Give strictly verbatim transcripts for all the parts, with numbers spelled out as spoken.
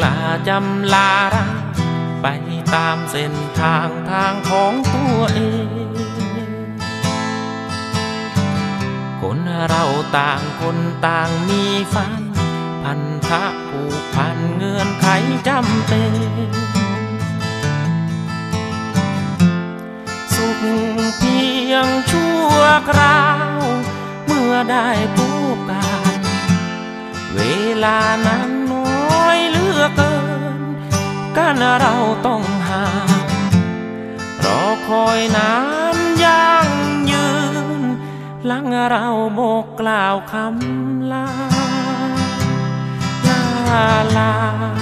าจำลารักไปตามเส้นทางทางของตัวเองคนเราต่างคนต่างมีฝันพันธะผูกพันเงื่อนไขจำเป็นสุขเพียงชั่วคราวเมื่อได้พบกันเวลานั้นน้อยเหลือเกินกันเราต้องห่างรอคอยนานยังยืนหลังเราโบกกล่าวคำลาลาลา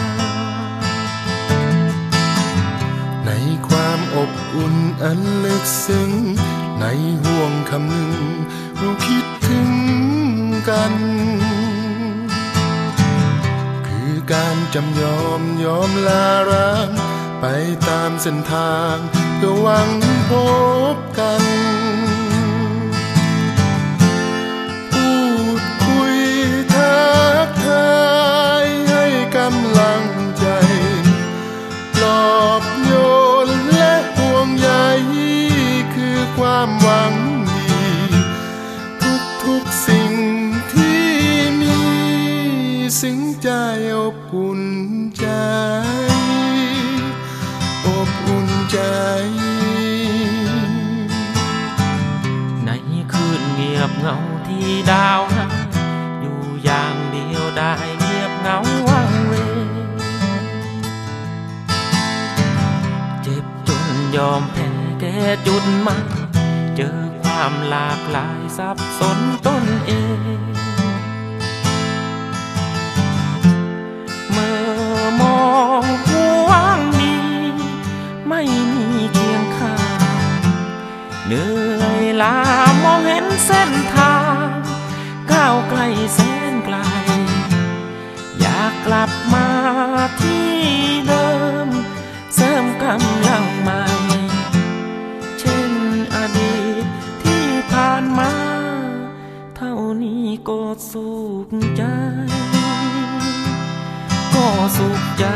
ในความอบอุ่นอันลึกซึ้งในห่วงคำหนึ่งเราคิดถึงกันคือการจำยอมยอมลาร้างไปตามเส้นทางเพื่อหวังพบกันพูดคุยทักทายให้กำลังใจปลอบโยนและห่วงใยคือความหวังดีทุกๆสิ่งที่มีซึ้งใจอบอุ่นใจอบอุ่นใจในคืนเงียบเหงาที่ดาวหาอยู่อย่างเดียวได้เงียบเหงาวังเวงเจ็บจนยอมแพ้แก่จุดมาเจอความหลากหลายสับสนตนเองเมื่อมองหวังดีไม่มีเคียงข้างเหนื่อยล้ามองเห็นเส้นทางก้าวไกลแสนไกลอยากกลับมาที่เดิมเสริมกำลังใหม่เช่นอดีตที่ผ่านมาเท่านี้ก็สุขใจก็สุขใจ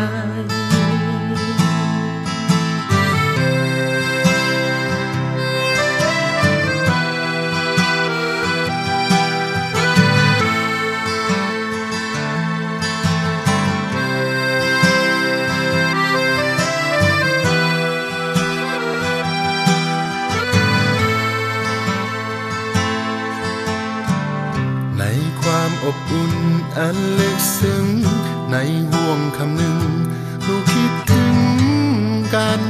ในความอบอุ่นอันลึกซึ้งในห่วงคำหนึ่งเราคิดถึงกัน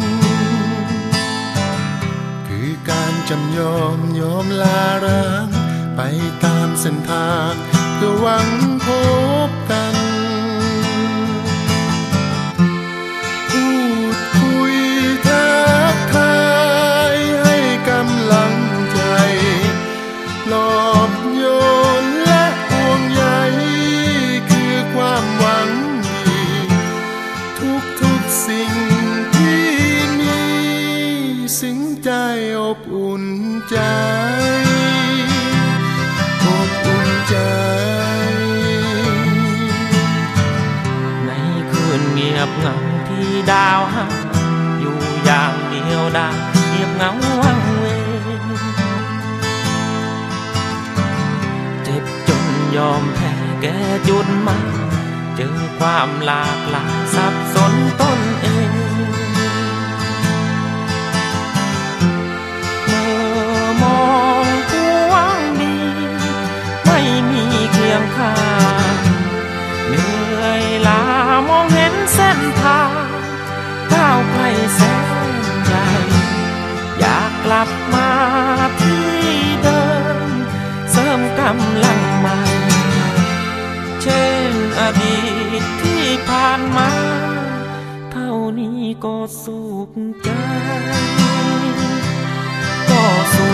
คือการจำยอมยอมลาร้างไปตามเส้นทางเพื่อหวังพบกันพูดคุยทักทายให้กำลังใจปลอบโยนและห่วงใยคือความหวังดีทุกๆสิ่งที่มีซึ้งใจอบอุ่นใจอบอุ่นใจในคืนเงียบเหงาที่ดาวหาอยู่อย่างเดียวได้เงียบเหงาวังเวงเจ็บจนยอมแพ้แก่จุดหมายเจอความหลากหลายสับสนตนเองเมื่อมองหวังดีไม่มีเคียงข้างเหนื่อยล้ามองเห็นเส้นทางก้าวไกลแสนไกลอยากกลับมาที่เดิมเสริมกำลังใหม่เช่นอดีตที่ผ่านมาเท่านี้ก็สุขใจก็สุ